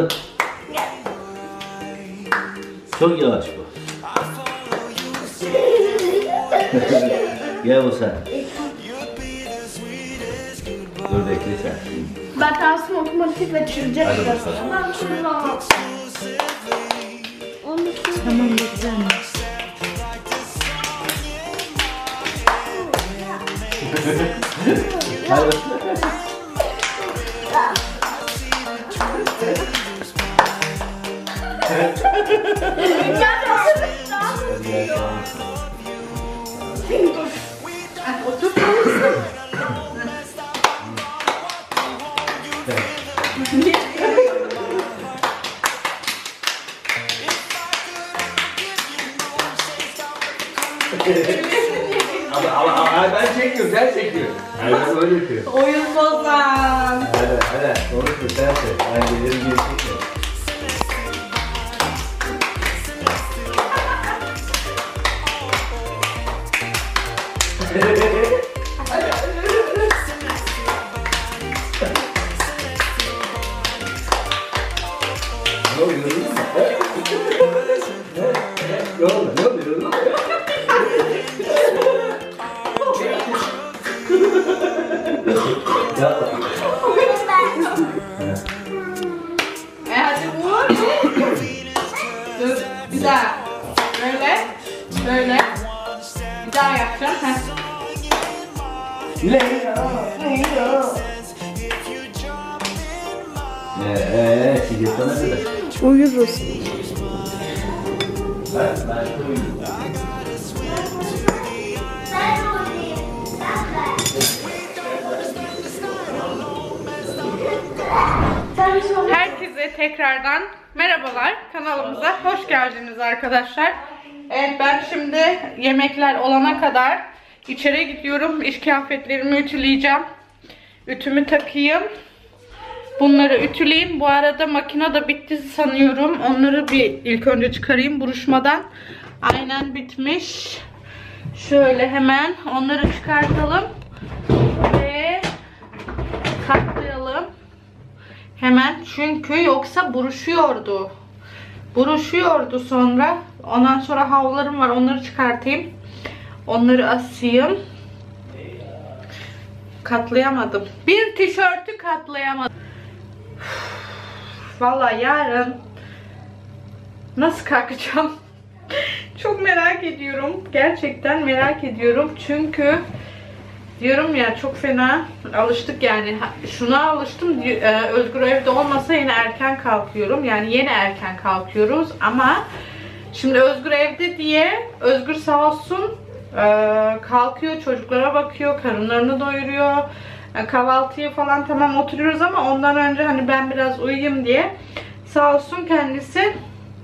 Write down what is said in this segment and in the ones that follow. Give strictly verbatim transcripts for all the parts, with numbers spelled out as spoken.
Çok yavaş bu. Gel bu sen. Dur bekle sen. Ben tansım otomatik ve çürüyecek. Hadi bakalım. Tamam şunu. Tamam güzel. Hadi. Otur. ama, ama, ama ben çekiyorum, sen çekiyorsun. Yani ben öyle yapıyorum. Oyun bozan. Hadi, hadi. Doğrusu sen çek. Ben gelirim diye çekiyorum. Ne oluyor? Ne oldu? Ne oluyor? E hadi vur. Dur bir daha. Böyle. Böyle. Bir daha yapacağım. Heh. Leyla, Leyla. Eee, sigara ne kadar? Uyuruz. Ben, ben uyuyorum. Herkese tekrardan merhabalar. Kanalımıza hoş geldiniz arkadaşlar. Evet, ben şimdi yemekler olana kadar içeri gidiyorum. İş kıyafetlerimi ütüleyeceğim. Ütümü takayım. Bunları ütüleyeyim. Bu arada makine de bitti sanıyorum. Onları bir ilk önce çıkarayım buruşmadan. Aynen bitmiş. Şöyle hemen onları çıkartalım. Ve katlayalım. Hemen, çünkü yoksa buruşuyordu. Buruşuyordu sonra. Ondan sonra havlularım var. Onları çıkartayım. Onları asayım. Katlayamadım. Bir tişörtü katlayamadım. Vallahi yarın nasıl kalkacağım? Çok merak ediyorum. Gerçekten merak ediyorum. Çünkü diyorum ya, çok fena alıştık yani. Şuna alıştım. Özgür evde olmasa yine erken kalkıyorum. Yani yine erken kalkıyoruz ama şimdi Özgür evde diye Özgür sağ olsun kalkıyor, çocuklara bakıyor, karınlarını doyuruyor. Kahvaltıya falan tamam oturuyoruz ama ondan önce hani ben biraz uyuyayım diye sağ olsun kendisi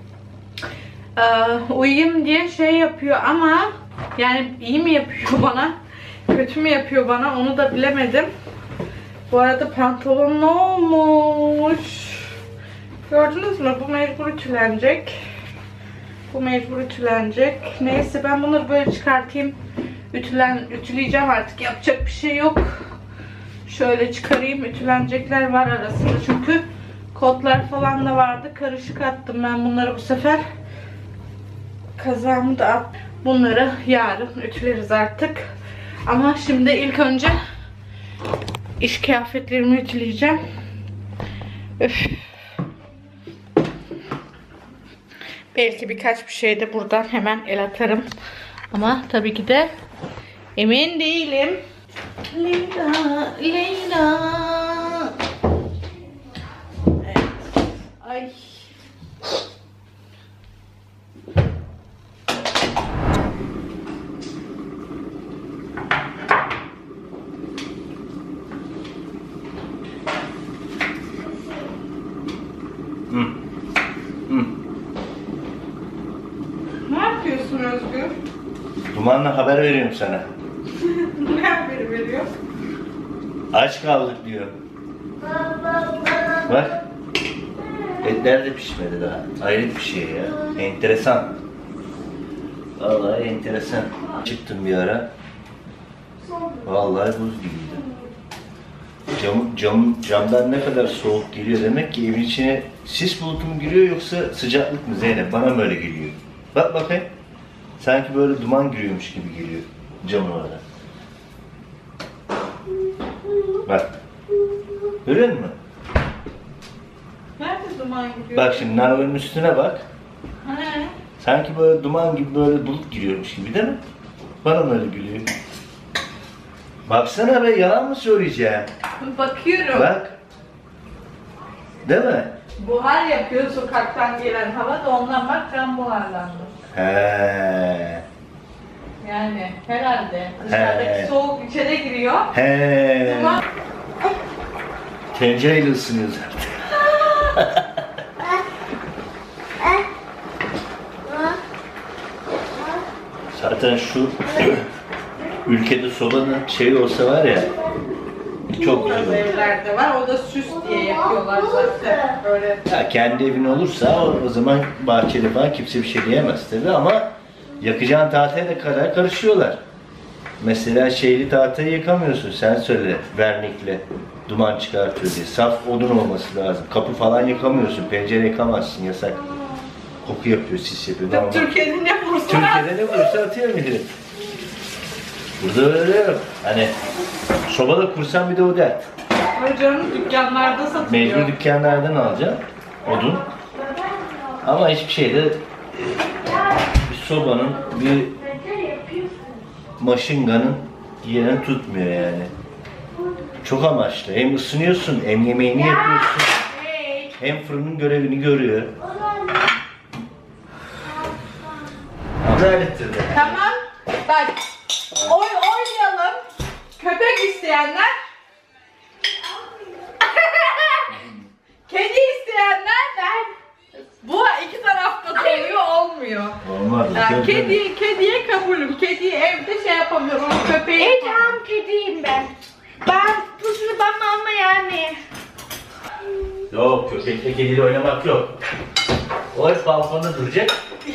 uyuyayım diye şey yapıyor ama yani iyi mi yapıyor bana, kötü mü yapıyor bana, onu da bilemedim. Bu arada pantolon ne olmuş? Gördünüz mü? Bu mecbur ütülenecek. Bu mecbur ütülenecek. Neyse, ben bunları böyle çıkartayım. Ütülen, ütüleyeceğim artık. Yapacak bir şey yok. Şöyle çıkarayım. Ütülenecekler var arasında çünkü kotlar falan da vardı. Karışık attım ben bunları bu sefer. Kazağımı da at. Bunları yarın ütüleriz artık. Ama şimdi ilk önce iş kıyafetlerimi ütüleyeceğim. Öf. Belki birkaç bir şey de buradan hemen el atarım. Ama tabii ki de emin değilim. Leyla, Leyla. Evet. Ay. Hı. Hı. Ne yapıyorsun Özgür? Dumanla haber veriyorum sana. Ne haberi veriyor? Aç kaldık diyor. Bak. Etler de pişmedi daha. Ayrı bir şey ya. Enteresan. Vallahi enteresan. Çıktım bir ara. Vallahi buz gibiydi. Cam, cam, camdan ne kadar soğuk geliyor demek ki evin içine sis bulutu mu giriyor yoksa sıcaklık mı Zeynep? Bana mı öyle geliyor? Bak bakayım. Sanki böyle duman giriyormuş gibi geliyor camın orada. Bak. Görüyor musun? Nerede duman gidiyor? Bak şimdi narların üstüne bak. He. Sanki böyle duman gibi böyle bulut giriyormuş gibi değil mi? Bana mı öyle geliyor? Baksana be, yalan mı söyleyeceğim? Bakıyorum. Bak. Değil mi? Buhar yapıyor sokaktan gelen hava da ondan bak cam buharlandı. He. Yani herhalde dışarıdaki He. soğuk içeri giriyor. He. Duman... Tencereyle ısınıyoruz artık. Zaten şu ülkede sobanın şeyi olsa var ya, çok güzel Bazı olur. evlerde var, o da süs diye yapıyorlar zaten. Böyle. Ya kendi evin olursa o, o zaman bahçeli falan kimse bir şey diyemez tabi, ama yakacağın tahtaya da kadar karışıyorlar. Mesela şeyli tahtayı yakamıyorsun, sen söyle, vernikle duman çıkartıyor diye. Saf odun olması lazım. Kapı falan yakamıyorsun, pencere yakamazsın, yasak. Koku yapıyor, sis yapıyor. Normal. Türkiye'de ne bulursa. Türkiye'de ne bulursa atıyor millet. Burada öyle yok. Hani sobada kursan bir de o dert. Hocanın dükkanlarda satılıyor. Mecbur dükkanlardan alacaksın odun. Ama hiçbir şeyde e, bir sobanın, bir maşinganın yerini tutmuyor yani. Çok amaçlı. Hem ısınıyorsun, hem yemeğini yapıyorsun, hem fırının görevini görüyor. Güzel ettirdi. Tamam. Bak. Oy oynayalım. Köpek isteyenler. Kedi isteyenler. Ben. Bu iki tarafta oluyor, olmuyor. Olmaz. Yani kedi, kediye kabulüm. Kediyi evde şey yapamıyorum. Köpeği E yapamıyorum. tamam kediyim ben. Ben pusunu bana ama yani. Yok, köpekle kediyle oynamak yok. O hep balkonda duracak.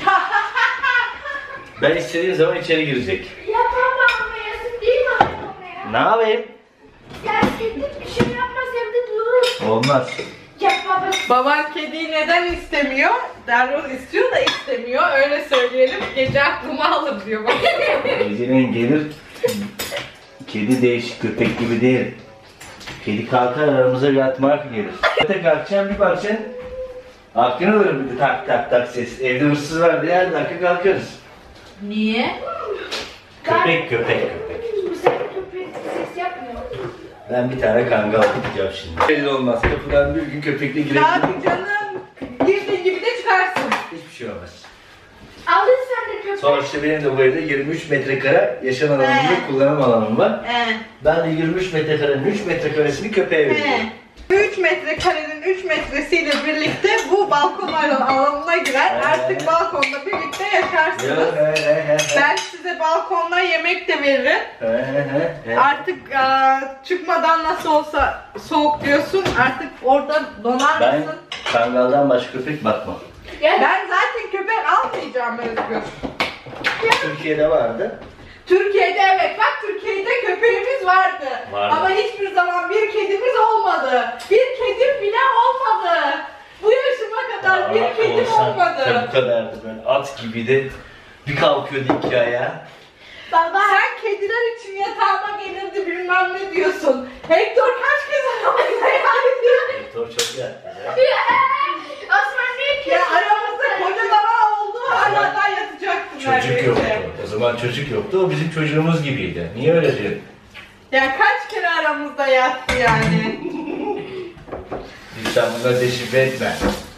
Ben istediğim zaman içeri girecek. Yapamam ama yazık değil mi anlamaya? Ne yapayım? Ya kedi bir şey yapmaz evde durur. Olmaz. Yapma bak. Baban kediyi neden istemiyor? Derhal istiyor da istemiyor. Öyle söyleyelim. Gece aklıma alır diyor bak. Geceleyin gelir. Kedi değişik, köpek gibi değil. Kedi kalkar aramıza yatmak gelir. Tek kalkacaksın, bir bakacaksın. Aklına alır bir de tak tak tak ses. Evde hırsız var diye her dakika kalkarız. Niye? Köpek köpek köpek. Bu sefer köpek ses yapmıyor. Ben bir tane kangal tutacağım şimdi. Belli olmaz. Kapıdan bir gün köpekle Ne girelim. yapacaksın? Girdiğin gibi de çıkarsın. Hiçbir şey olmaz. Aldın sen de köpek. Sonuçta benim de bu evde yirmi üç metrekare yaşam alanım He. ve kullanım alanım var. He. Ben de yirmi üç metrekarenin üç metrekaresini köpeğe veriyorum. He. üç metrekarenin üç metresiyle birlikte bu balkon alanına girer. He. Artık balkonda birlikte Ya, yaşarsınız. he, he, he, he. Ben size balkonda yemek de veririm. He, he, he. Artık aa, çıkmadan nasıl olsa soğuk diyorsun. Artık orada donar Ben mısın? kangaldan başka köpek bakmam. Ya Ben zaten köpek almayacağım Özgür. Türkiye'de vardı. Türkiye'de evet bak Türkiye'de köpeğimiz vardı. Vardı. Ama hiçbir zaman bir kedimiz olmadı. Bir kedim bile olmadı. Bu yaşıma kadar bir Aa, kedim olsa olmadı. tabii bu kadardı, böyle at gibiydi. Bir kalkıyordu iki ayağa. baba. Sen kediler için yatağıma gelirdi bilmem ne diyorsun. Hector kaç kez aramızda geldi? Hector çok yattı ya. Osman ne ki? Ya aramızda koca dava oldu hala da yatacaktın Çocuk neredeyse. yoktu. O zaman çocuk yoktu. O bizim çocuğumuz gibiydi. Niye öyle diyorsun? Ya kaç kere aramızda yattı yani. Lütfen bunları deşifre etme.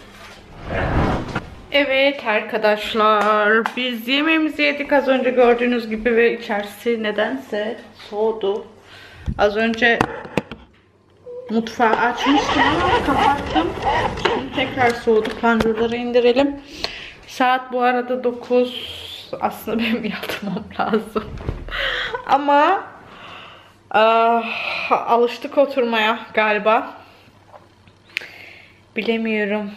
Evet arkadaşlar biz yemeğimizi yedik az önce gördüğünüz gibi ve içerisi nedense soğudu. Az önce mutfağı açmıştım ama kapattım. Şimdi tekrar soğudu. Panjurları indirelim. Saat bu arada dokuz. Aslında benim yatmam lazım. Ama ah, alıştık oturmaya galiba. Bilemiyorum.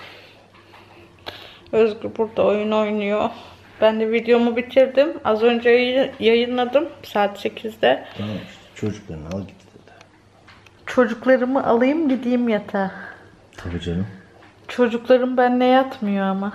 Özgür burada oyun oynuyor. Ben de videomu bitirdim. Az önce yayınladım. Saat sekizde. Tamam işte, çocuklarını al git dedi. Çocuklarımı alayım gideyim yatağa. Tabii canım. Çocuklarım benimle yatmıyor ama.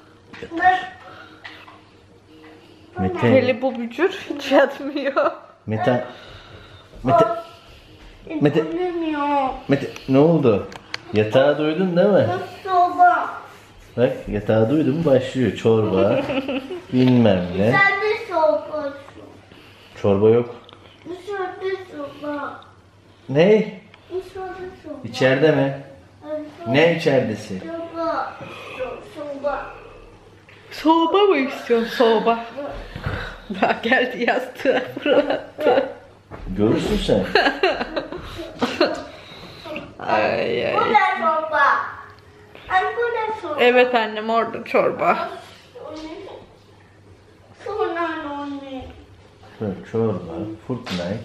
Mete. Hele bu bücür hiç yatmıyor. Mete. Mete. Mete. Mete. Ne oldu? Yatağı duydun değil mi? Soba. Bak yatağı duydun başlıyor. Çorba. Bilmem ne. Sen de soba. Çorba yok. Dışarıda soba. Ne? Dışarıda soba. İçeride mi? Ne içeridesi? Soba. Soba. Soğuba mı istiyorsun? Soğuba. Bak geldi yastığa fırlattı. Görürsün sen. Ay ay. Bu da soba. Anne bu da soba. Evet annem orada çorba. Sonra anne. Çorba, Fortnite.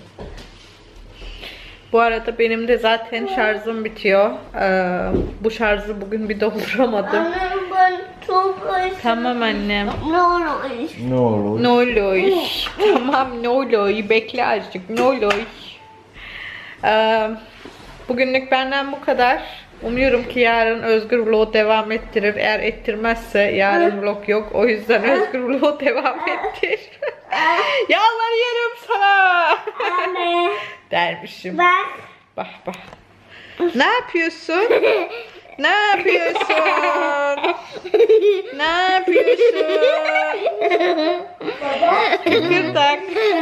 Bu arada benim de zaten şarjım bitiyor. Ee, bu şarjı bugün bir dolduramadım. Anne ben soba istiyorum. Tamam annem. Ne olur? Ne olur? Ne oluyor? Tamam ne oluyor? Bekle azıcık. Ne oluyor? Ee, bugünlük benden bu kadar. Umuyorum ki yarın Özgür vlog devam ettirir. Eğer ettirmezse yarın vlog yok. O yüzden Özgür vlog devam ettir. Yalvarıyorum sana. Anne. Dermişim. Bak. Bak bak. Ne yapıyorsun? Ne yapıyorsun? Ne yapıyorsun? Kıkırdak.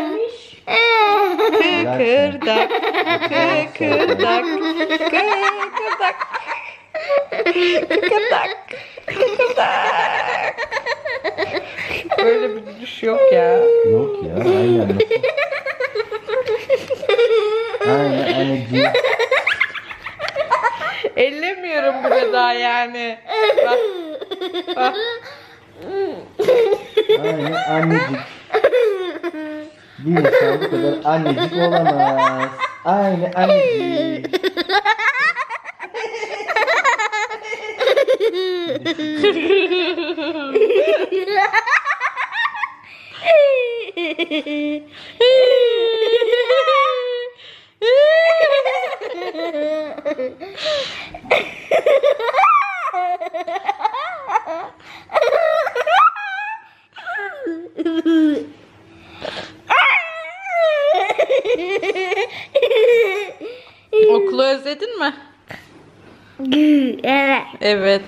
Kıkırdak. Kıkırdak. Kıkırdak. Kıkırdak. Kıkırdak. Böyle bir düş yok ya. Yok ya, aynen. Aynen anneciğim. Ellemiyorum bile daha yani. Bak. Bak. Aynen annecik. Bir insan bu kadar annecik olamaz. Aynen annecik. Okulu özledin mi? Evet. Evet.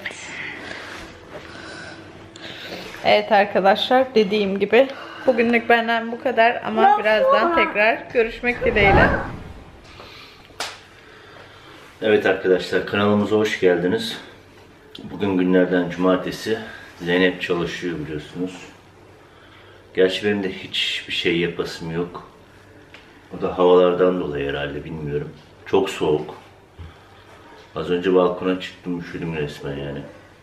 Evet arkadaşlar dediğim gibi bugünlük benden bu kadar ama birazdan tekrar görüşmek dileğiyle. Evet arkadaşlar, kanalımıza hoş geldiniz. Bugün günlerden cumartesi. Zeynep çalışıyor biliyorsunuz. Gerçi benim de hiçbir şey yapasım yok. O da havalardan dolayı herhalde, bilmiyorum. Çok soğuk. Az önce balkona çıktım, üşüdüm resmen yani.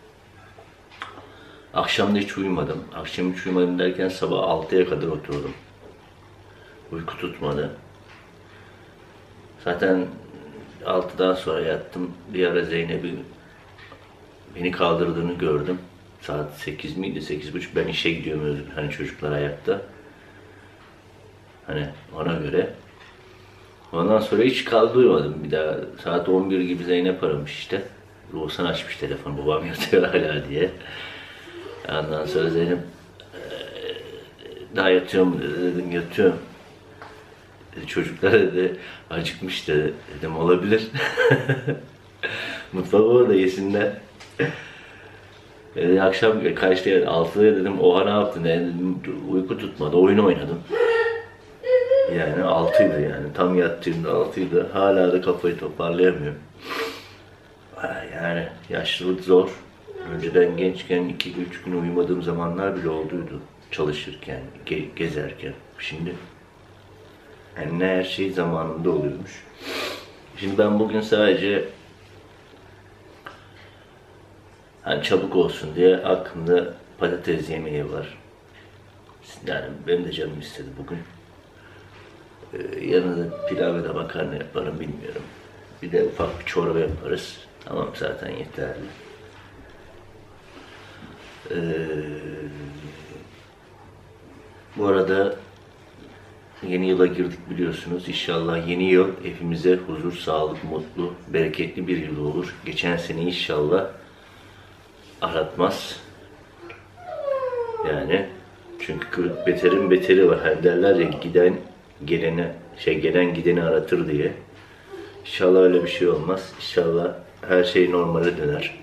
Akşam da hiç uyumadım. Akşam hiç uyumadım derken sabah altıya kadar oturdum. Uyku tutmadı. Zaten altıdan sonra yattım. Bir ara Zeynep'in beni kaldırdığını gördüm. Saat sekiz miydi? sekiz buçuk. Ben işe gidiyorum, hani çocuklar ayakta. Hani ona göre. Ondan sonra hiç kaldı uyumadım. Bir daha saat on bir gibi Zeynep aramış işte. Ruhsan açmış telefonu, babam yatıyor hala diye. Ondan sonra Zeynep daha yatıyor mu dedi. Dedim yatıyorum. Dedi, çocuklar dedi acıkmış dedi. Dedim olabilir. Mutfağa orada yesinler. Dedi, akşam kaçta yani altıda dedim. Oha ne yaptın? Dedim, uyku tutmadı. Oyun oynadım. Yani altıydı yani. Tam yattığımda altıydı. Hala da kafayı toparlayamıyorum. Yani yaşlılık zor. Önceden gençken iki üç gün uyumadığım zamanlar bile olduydu. Çalışırken, ge gezerken. Şimdi yani ne her şey zamanında oluyormuş. Şimdi ben bugün sadece hani çabuk olsun diye aklımda patates yemeği var. Yani benim de canım istedi bugün. Ee, yanına da pilav ya da makarna yaparım, bilmiyorum. Bir de ufak bir çorba yaparız. Tamam, zaten yeterli. Ee, bu arada yeni yıla girdik biliyorsunuz. İnşallah yeni yıl hepimize huzur, sağlık, mutlu, bereketli bir yıl olur. Geçen sene inşallah aratmaz. Yani çünkü beterin beteri var. Hani derler ya giden geleni, şey gelen gideni aratır diye. İnşallah öyle bir şey olmaz. İnşallah her şey normale döner.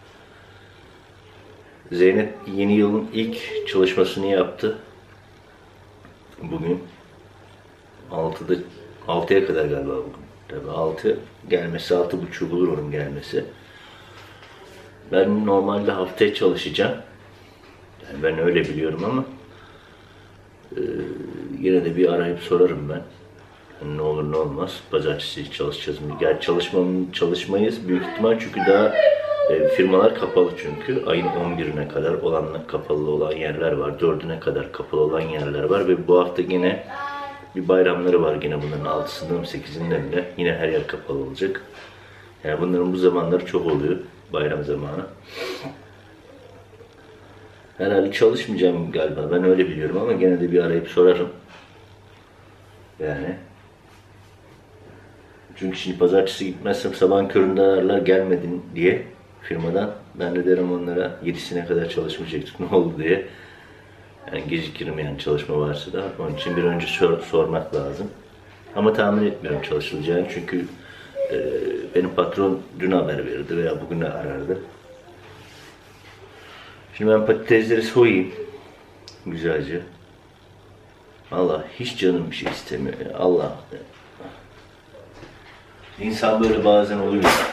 Zeynep yeni yılın ilk çalışmasını yaptı. Bugün altıda altıya kadar galiba bugün. Tabii altı gelmesi, altı buçuk olur onun gelmesi. Ben normalde haftaya çalışacağım. Yani ben öyle biliyorum ama e, yine de bir arayıp sorarım ben. Yani ne olur ne olmaz. Pazartesi çalışacağız mı? Gerçi çalışmam, çalışmayız büyük ihtimal çünkü daha e, firmalar kapalı çünkü. Ayın on birine kadar olanlar kapalı olan yerler var. dördüne kadar kapalı olan yerler var ve bu hafta yine bir bayramları var yine bunların altısında mı sekizinde mi de yine her yer kapalı olacak. Yani bunların bu zamanları çok oluyor. Bayram zamanı. Herhalde çalışmayacağım galiba. Ben öyle biliyorum ama gene de bir arayıp sorarım. Yani. Çünkü şimdi pazartesi gitmezsem sabahın köründe ararlar gelmedin diye firmadan. Ben de derim onlara yedisine kadar çalışmayacaktık ne oldu diye. Yani gecikirim yani çalışma varsa da. Onun için bir önce sor, sormak lazım. Ama tahmin etmiyorum çalışılacağını çünkü e, benim patron dün haber verirdi veya bugün arardı. Şimdi ben patatesleri soyayım. Güzelce. Allah hiç canım bir şey istemiyor ya. Allah. İnsan böyle bazen oluyor.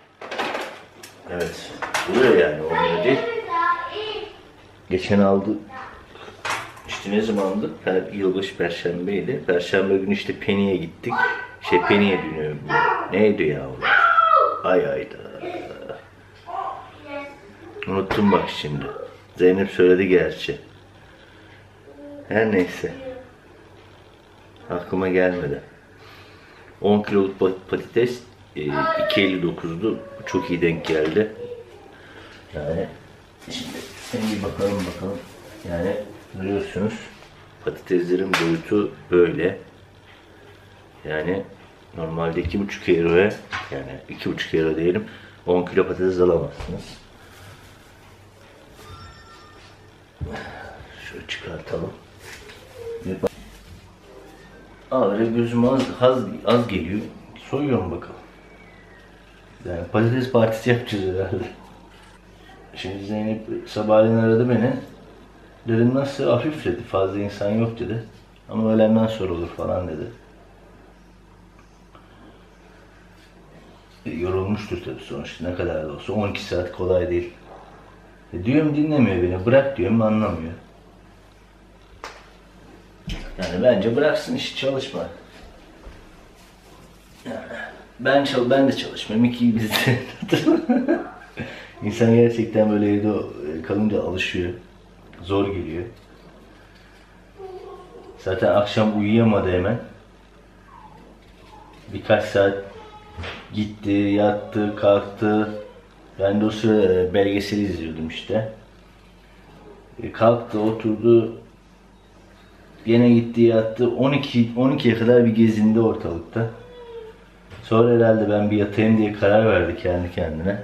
Evet. Oluyor yani. Olmuyor değil. Geçen aldı. İşte ne zamandı? Per, yılbaşı Perşembeydi. Perşembe günü işte Penny'e gittik. Şey Penny'e dönüyor. Neydi ya o? Ay ayda. Unuttum bak şimdi. Zeynep söyledi gerçi. Her neyse. Aklıma gelmedi. on kiloluk patates iki elli dokuzdu. Çok iyi denk geldi. Yani şimdi sen bir bakalım bakalım. Yani görüyorsunuz patateslerin boyutu böyle. Yani normalde iki buçuk euroya yani iki buçuk euro diyelim on kilo patates alamazsınız. Şöyle çıkartalım. Aa öyle gözüme az, az, az geliyor. Soyuyorum bakalım. Yani patates partisi yapacağız herhalde. Şimdi Zeynep sabahleyin aradı beni. Dedim nasıl hafif dedi. Fazla insan yok dedi. Ama öğlenden sonra olur falan dedi. E, yorulmuştur tabii sonuçta ne kadar da olsa. on iki saat kolay değil. E, diyorum dinlemiyor beni. Bırak diyorum anlamıyor. Yani bence bıraksın işi çalışma. Yani ben çal ben de çalışmıyorum. İki biz de. İnsan gerçekten böyle evde kalınca alışıyor. Zor geliyor. Zaten akşam uyuyamadı hemen. Birkaç saat gitti, yattı, kalktı. Ben de o sıra belgeseli izliyordum işte. Kalktı, oturdu. Yine gitti, yattı. on iki on ikiye kadar bir gezindi ortalıkta. Sonra herhalde ben bir yatayım diye karar verdi kendi kendine.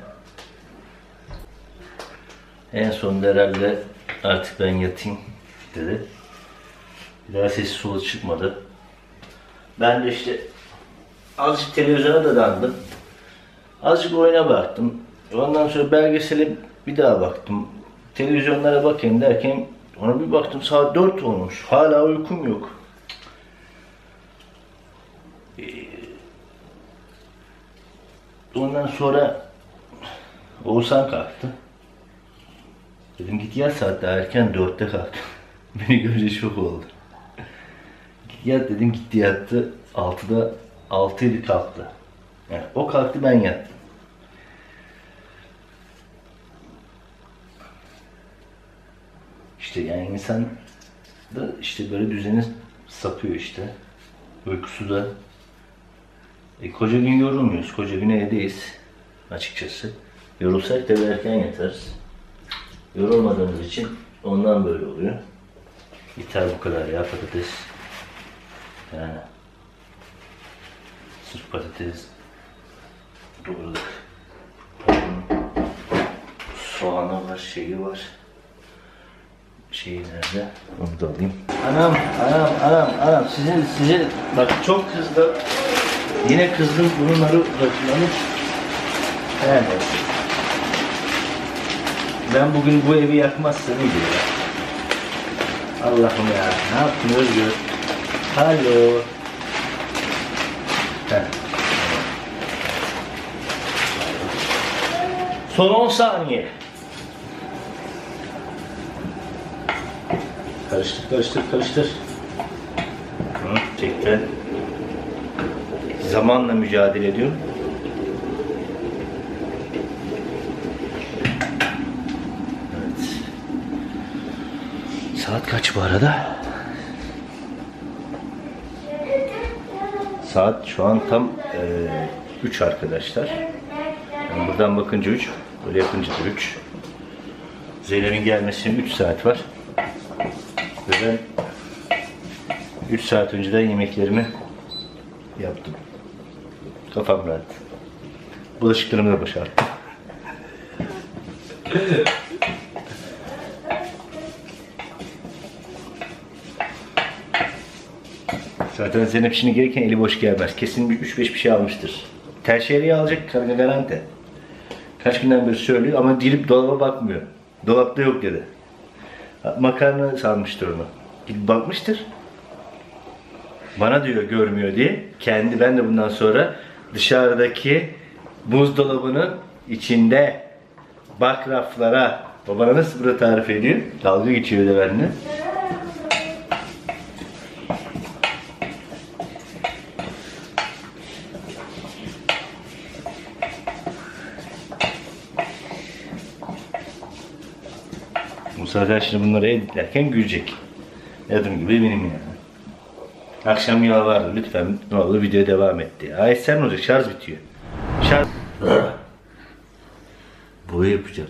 En sonunda herhalde artık ben yatayım dedi. Bir daha sesi solu çıkmadı. Ben de işte azıcık televizyona da dandım. Azıcık oyuna baktım. Ondan sonra belgesele bir daha baktım. Televizyonlara bakayım derken ona bir baktım saat dört olmuş. Hala uykum yok. Ondan sonra Oğuzhan kalktı. Dedim git yat saat daha erken dörtte kalktı. Beni görünce şok oldu. Git yat dedim gitti yattı. altıda altı yedi kalktı. Yani o kalktı ben yattım. İşte yani insan da işte böyle düzeni sapıyor işte. Uykusu da. E, koca gün yorulmuyoruz. Koca gün evdeyiz. Açıkçası. Yorulsak da erken yatarız. Yorulmadığımız için ondan böyle oluyor. Yeter bu kadar ya patates. Yani sırf patates doğradık. Soğanı var, şeyi var. Şeyi nerede? Onu da alayım. Anam, anam, anam, anam. Sizin, size bak çok kızdım. Yine kızdım. Bunları bırakmamış. Evet. Ben bugün bu evi yakmazsam iyi ya. Allah'ım ya. Ne yaptın Özgür? Alo. Heh. Son on saniye. Karıştır, karıştır, karıştır. Hı, tekrar zamanla mücadele ediyorum. Evet. Saat kaç bu arada? Saat şu an tam üç arkadaşlar. Yani buradan bakınca üç, böyle yapınca da üç. Zeynep'in gelmesine üç saat var. Ve ben üç saat önceden yemeklerimi yaptım. Kafam rahat. Bulaşıklarımı da boşalttım. Zaten Zeynep şimdi gelirken eli boş gelmez. Kesin bir üç beş bir şey almıştır. Terşehriye alacak karga garanti. Kaç günden beri söylüyor ama girip dolaba bakmıyor. Dolapta yok dedi. Makarna sanmıştır onu. Gidip bakmıştır. Bana diyor görmüyor diye. Kendi ben de bundan sonra dışarıdaki buzdolabının içinde bak raflara. Babana nasıl burada tarif ediyor? Dalga geçiyor da benimle. Musa şimdi bunları editlerken gülecek. Adım gibi eminim yani. Akşam yalvardı lütfen ne olur video devam et diye. Ay sen ne olacak, şarj bitiyor. Şarj... Burayı yapacağım.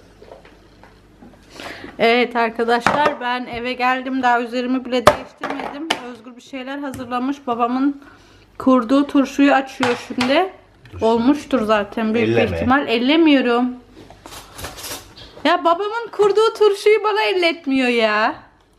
Evet arkadaşlar, ben eve geldim, daha üzerimi bile değiştirmedim. Özgür bir şeyler hazırlamış. Babamın kurduğu turşuyu açıyor şimdi. Dur, olmuştur zaten büyük bir ihtimal. Ellemiyorum. Ya babamın kurduğu turşuyu bana elletmiyor ya.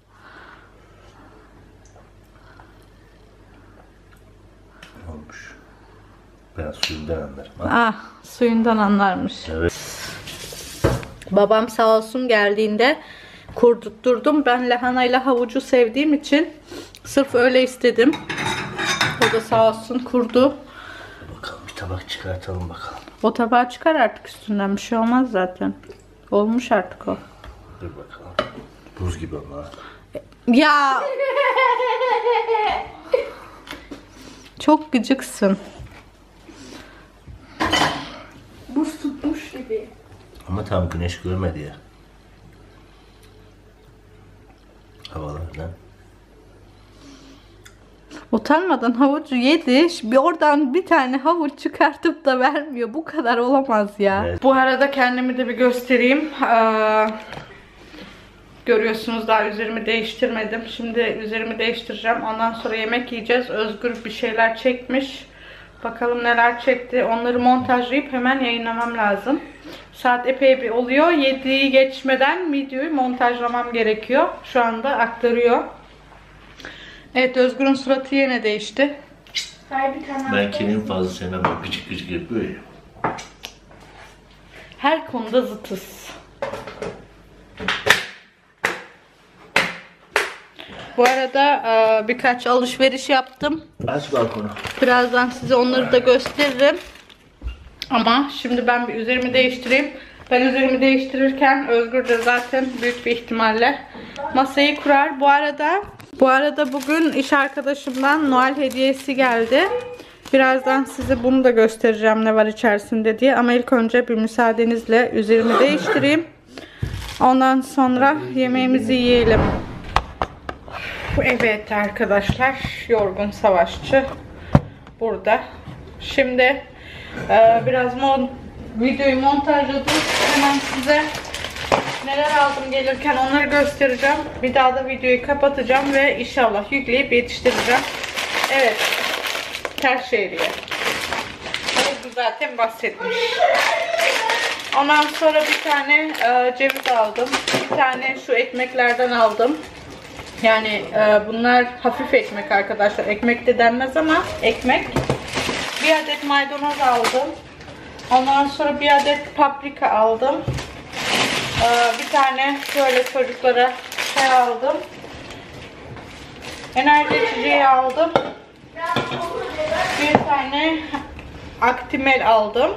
Olmuş. Ben suyundan anlarım. Ha? Ah, suyundan anlarmış. Evet. Babam sağ olsun geldiğinde kurdurtturdum. Ben lahanayla havucu sevdiğim için sırf öyle istedim. O da sağ olsun kurdu. Bakalım bir tabak çıkartalım bakalım. O tabağı çıkar artık üstünden, bir şey olmaz zaten. Olmuş artık o. Dur bakalım. Buz gibi ama. Ya. Çok gıcıksın. Buz tutmuş gibi. Ama tam güneş görmedi ya. Havalardan. Utanmadan havucu yedi. Bir oradan bir tane havuç çıkartıp da vermiyor. Bu kadar olamaz ya. Evet. Bu arada kendimi de bir göstereyim. Ee, görüyorsunuz daha üzerimi değiştirmedim. Şimdi üzerimi değiştireceğim. Ondan sonra yemek yiyeceğiz. Özgür bir şeyler çekmiş. Bakalım neler çekti. Onları montajlayıp hemen yayınlamam lazım. Saat epey bir oluyor. yediyi geçmeden videoyu montajlamam gerekiyor. Şu anda aktarıyor. Evet, Özgür'ün suratı yine değişti. Hayır, bir tane Ben kendimi fazla sevmem. Gıcık gıcık yapıyor ya. Her konuda zıtız. Bu arada birkaç alışveriş yaptım. Aç balkonu. Birazdan size onları da gösteririm. Ama şimdi ben bir üzerimi değiştireyim. Ben üzerimi değiştirirken Özgür de zaten büyük bir ihtimalle masayı kurar. Bu arada bu arada bugün iş arkadaşımdan Noel hediyesi geldi. Birazdan size bunu da göstereceğim ne var içerisinde diye. Ama ilk önce bir müsaadenizle üzerimi değiştireyim. Ondan sonra yemeğimizi yiyelim. Evet arkadaşlar, yorgun savaşçı burada. Şimdi e, biraz mon videoyu montajladım. Hemen size neler aldım gelirken onları göstereceğim. Bir daha da videoyu kapatacağım ve inşallah yükleyip yetiştireceğim. Evet, Terşehriye. Bu zaten bahsetmiş. Ondan sonra bir tane e, ceviz aldım. Bir tane şu ekmeklerden aldım. Yani e, bunlar hafif ekmek arkadaşlar. Ekmek de denmez ama ekmek. Bir adet maydanoz aldım. Ondan sonra bir adet paprika aldım. E, bir tane şöyle çocuklara şey aldım. Enerji içeceği aldım. Bir tane Actimel aldım.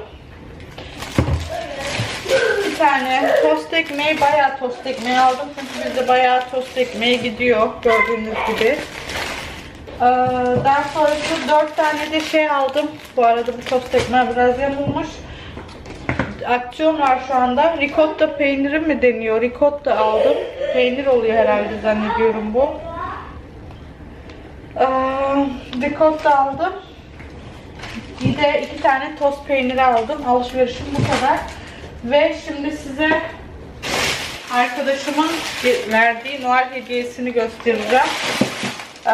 Bir tane tost ekmeği, bayağı tost ekmeği aldım çünkü bizde bayağı tost ekmeği gidiyor gördüğünüz gibi. Ee, daha sonra şu dört tane de şey aldım. Bu arada bu tost ekmeği biraz yamulmuş. Aksiyon var şu anda. Ricotta peyniri mi deniyor? Ricotta aldım. Peynir oluyor herhalde zannediyorum bu. Ee, ricotta aldım. Bir de iki tane tost peyniri aldım. Alışverişim bu kadar. Ve şimdi size arkadaşımın verdiği Noel hediyesini göstereceğim. Ee,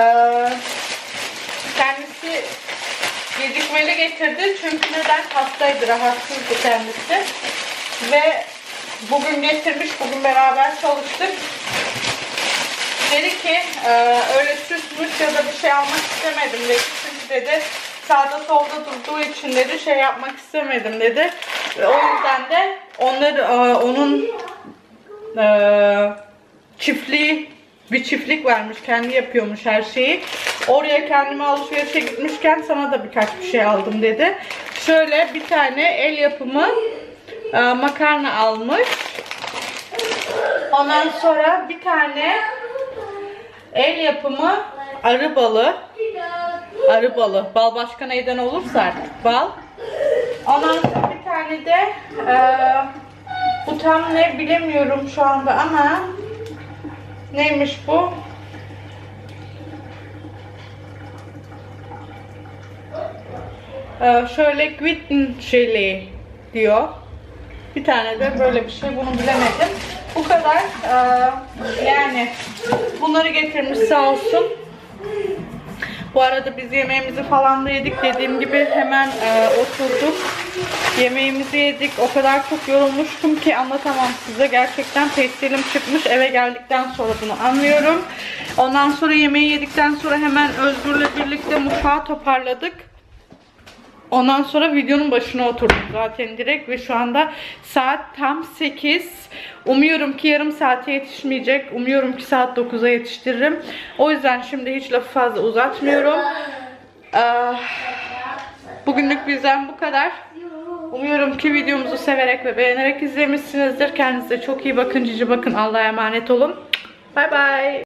kendisi gecikmeli getirdi. Çünkü neden? Hastaydı, rahatsızdı kendisi. Ve bugün getirmiş, bugün beraber çalıştık. Dedi ki e, öyle süsmüş ya da bir şey almak istemedim dedi. Çünkü dedi sağda solda durduğu için dedi şey yapmak istemedim dedi. Ve o yüzden de onları e, onun e, çiftliği bir çiftlik varmış, kendi yapıyormuş her şeyi. Oraya kendime alışverişe gitmişken sana da birkaç bir şey aldım dedi. Şöyle bir tane el yapımı e, makarna almış. Ondan sonra bir tane el yapımı arı balı. Arı balı. Bal başka neyden olursa artık bal. Ondan sonra bir tane de e, bu tam ne bilemiyorum şu anda ama neymiş bu? E, şöyle Gwitten Chili diyor. Bir tane de böyle bir şey, bunu bilemedim. Bu kadar. Ee, yani bunları getirmiş sağ olsun. Bu arada biz yemeğimizi falan da yedik. Dediğim gibi hemen e, oturduk. Yemeğimizi yedik. O kadar çok yorulmuştum ki anlatamam size. Gerçekten pestilim çıkmış. Eve geldikten sonra bunu anlıyorum. Ondan sonra yemeği yedikten sonra hemen Özgür'le birlikte mutfağı toparladık. Ondan sonra videonun başına oturdum zaten direkt ve şu anda saat tam sekiz. Umuyorum ki yarım saate yetişmeyecek. Umuyorum ki saat dokuza yetiştiririm. O yüzden şimdi hiç lafı fazla uzatmıyorum. Ee, bugünlük bizden bu kadar. Umuyorum ki videomuzu severek ve beğenerek izlemişsinizdir. Kendinize çok iyi bakın, cici bakın. Allah'a emanet olun. Bay bay.